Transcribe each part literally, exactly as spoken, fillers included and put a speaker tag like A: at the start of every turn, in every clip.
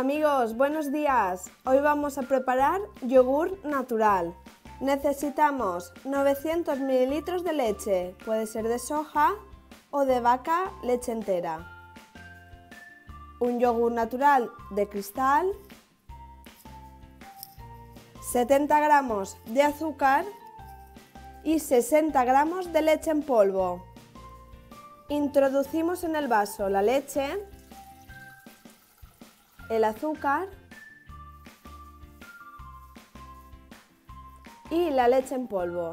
A: Amigos, buenos días. Hoy vamos a preparar yogur natural. Necesitamos novecientos mililitros de leche, puede ser de soja o de vaca, leche entera. Un yogur natural de cristal, setenta gramos de azúcar y sesenta gramos de leche en polvo. Introducimos en el vaso la leche, el azúcar y la leche en polvo.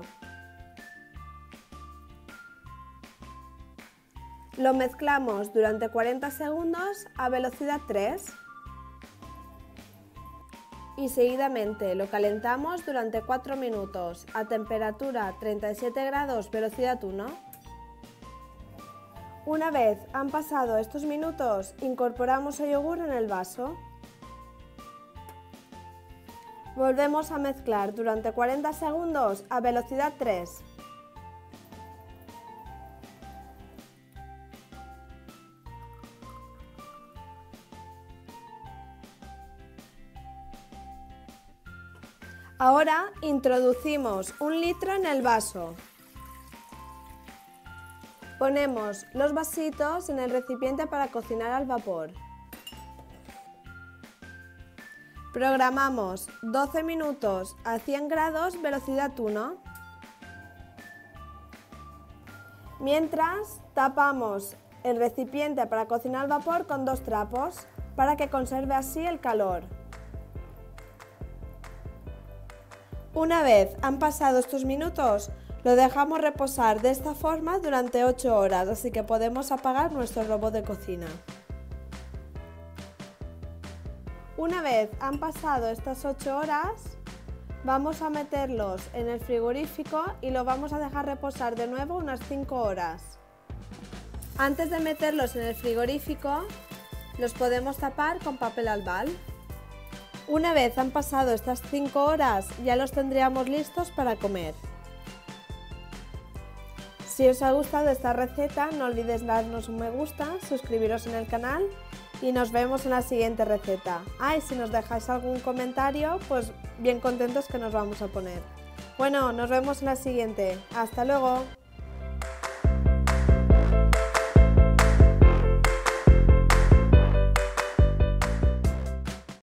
A: Lo mezclamos durante cuarenta segundos a velocidad tres y seguidamente lo calentamos durante cuatro minutos a temperatura treinta y siete grados, velocidad uno. Una vez han pasado estos minutos, incorporamos el yogur en el vaso. Volvemos a mezclar durante cuarenta segundos a velocidad tres. Ahora introducimos un litro en el vaso. Ponemos los vasitos en el recipiente para cocinar al vapor. Programamos doce minutos a cien grados, velocidad uno. Mientras, tapamos el recipiente para cocinar al vapor con dos trapos para que conserve así el calor. Una vez han pasado estos minutos, lo dejamos reposar de esta forma durante ocho horas, así que podemos apagar nuestro robot de cocina. Una vez han pasado estas ocho horas, vamos a meterlos en el frigorífico y lo vamos a dejar reposar de nuevo unas cinco horas. Antes de meterlos en el frigorífico, los podemos tapar con papel albal. Una vez han pasado estas cinco horas, ya los tendríamos listos para comer. Si os ha gustado esta receta, no olvidéis darnos un me gusta, suscribiros en el canal y nos vemos en la siguiente receta. Ah, y si nos dejáis algún comentario, pues bien contentos que nos vamos a poner. Bueno, nos vemos en la siguiente. ¡Hasta luego!